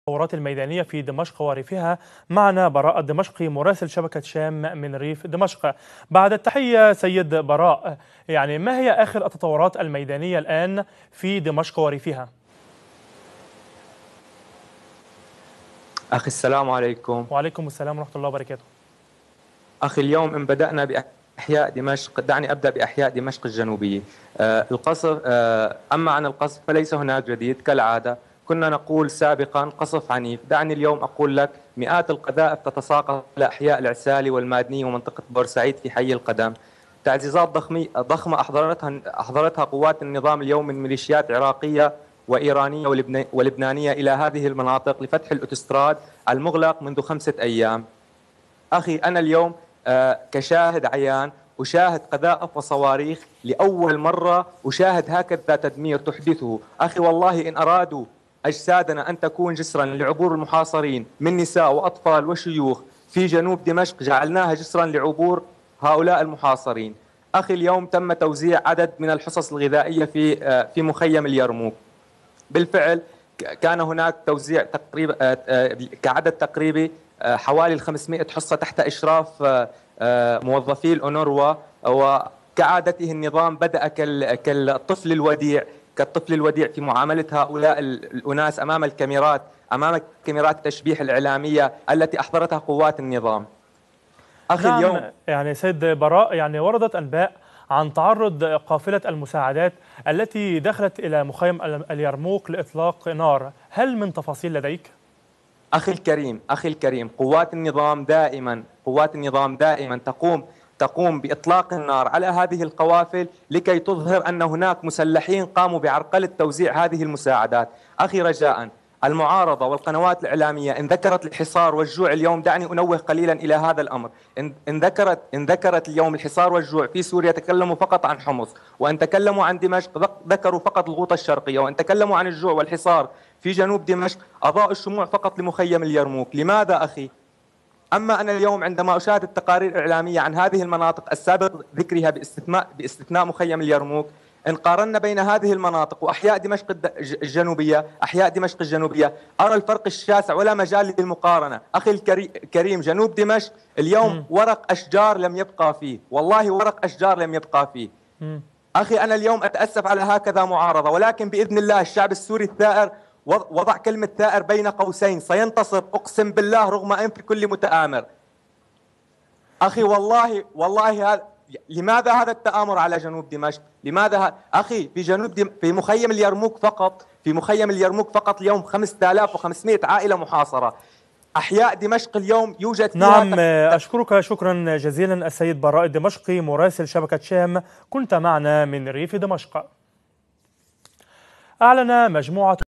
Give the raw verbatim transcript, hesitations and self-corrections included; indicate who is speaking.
Speaker 1: الثورات الميدانية في دمشق وريفها. معنا براء الدمشقي مراسل شبكة شام من ريف دمشق. بعد التحية سيد براء، يعني ما هي آخر التطورات الميدانية الآن في دمشق وريفها؟
Speaker 2: أخي السلام عليكم.
Speaker 1: وعليكم السلام ورحمة الله وبركاته.
Speaker 2: أخي اليوم إن بدأنا بأحياء دمشق، دعني أبدأ بأحياء دمشق الجنوبية. آه القصف آه أما عن القصف فليس هناك جديد كالعادة. كنا نقول سابقا قصف عنيف، دعني اليوم أقول لك مئات القذائف تتساقط على أحياء العسالي والمادنية ومنطقة بورسعيد في حي القدم. تعزيزات ضخمة أحضرتها أحضرتها قوات النظام اليوم من ميليشيات عراقية وإيرانية ولبنانية إلى هذه المناطق لفتح الأوتوستراد المغلق منذ خمسة أيام. أخي أنا اليوم آه كشاهد عيان أشاهد قذائف وصواريخ لأول مرة، أشاهد هكذا تدمير تحدثه. أخي والله إن أرادوا أجسادنا أن تكون جسرا لعبور المحاصرين من نساء وأطفال وشيوخ في جنوب دمشق جعلناها جسرا لعبور هؤلاء المحاصرين. أخي اليوم تم توزيع عدد من الحصص الغذائية في آه في مخيم اليرموك. بالفعل كان هناك توزيع تقريبا آه كعدد تقريبي حوالي خمسمئة حصة تحت إشراف موظفي الأونروا، وكعادته النظام بدأ كالطفل الوديع كالطفل الوديع في معاملة هؤلاء الأناس أمام الكاميرات أمام كاميرات التشبيح الإعلامية التي أحضرتها قوات النظام.
Speaker 1: أخي نعم اليوم يعني سيد براء، يعني وردت أنباء عن تعرض قافلة المساعدات التي دخلت إلى مخيم اليرموك لإطلاق نار، هل من تفاصيل لديك؟
Speaker 2: أخي الكريم أخي الكريم قوات النظام دائما قوات النظام دائما تقوم تقوم بإطلاق النار على هذه القوافل لكي تظهر أن هناك مسلحين قاموا بعرقلة توزيع هذه المساعدات. أخي رجاء، المعارضة والقنوات الإعلامية إن ذكرت الحصار والجوع اليوم، دعني أنوه قليلا إلى هذا الأمر، إن ذكرت إن ذكرت اليوم الحصار والجوع في سوريا تكلموا فقط عن حمص، وأن تكلموا عن دمشق ذكروا فقط الغوطة الشرقية، وأن تكلموا عن الجوع والحصار في جنوب دمشق أضاءوا الشموع فقط لمخيم اليرموك. لماذا أخي؟ أما أنا اليوم عندما أشاهد التقارير الإعلامية عن هذه المناطق السابق ذكرها باستثناء باستثناء مخيم اليرموك، إن قارنا بين هذه المناطق وأحياء دمشق الجنوبية أحياء دمشق الجنوبية أرى الفرق الشاسع ولا مجال للمقارنة. أخي الكريم جنوب دمشق اليوم ورق أشجار لم يبقى فيه، والله ورق أشجار لم يبقى فيه. أخي أنا اليوم أتأسف على هكذا معارضة، ولكن بإذن الله الشعب السوري الثائر وضع كلمة ثائر بين قوسين سينتصر، أقسم بالله رغم أنف كل متآمر. أخي والله والله هذا لماذا هذا التآمر على جنوب دمشق؟ لماذا ه... أخي في جنوب دم... في مخيم اليرموك فقط في مخيم اليرموك فقط اليوم خمسة آلاف وخمسمئة عائلة محاصرة. أحياء دمشق اليوم يوجد فيها
Speaker 1: نعم. أشكرك شكرا جزيلا السيد براء الدمشقي مراسل شبكة شام، كنت معنا من ريف دمشق. أعلن مجموعة